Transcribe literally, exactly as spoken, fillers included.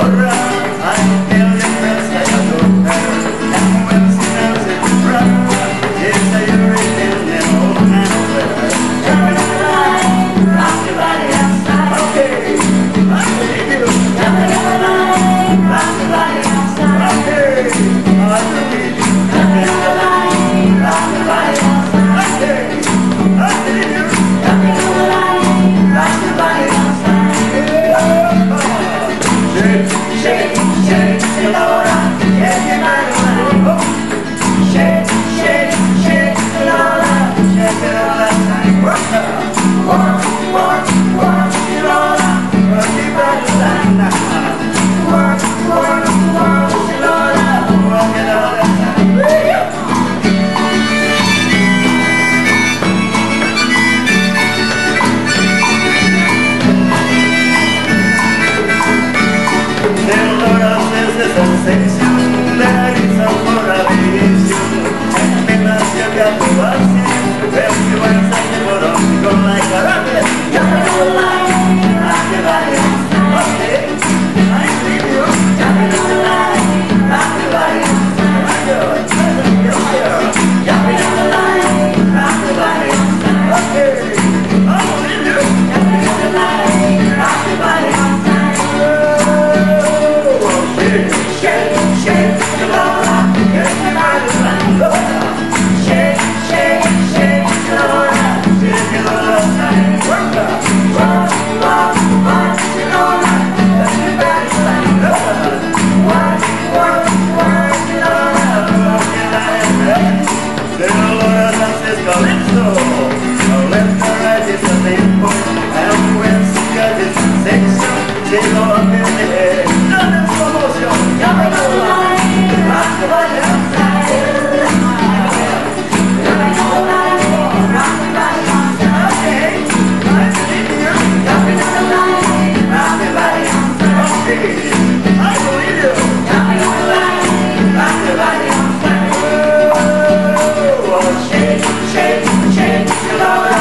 CALIPSO, no left or right is the same point. And when she got this section, she go up in the air. None in slow motion, never no line. Rock the body outside. Never no line. Rock the body outside. Okay, I believe you. Never no line. Rock the body outside. Okay, I believe you. Never no line. Rock the body outside. Oh, shake, shake, shake, shake.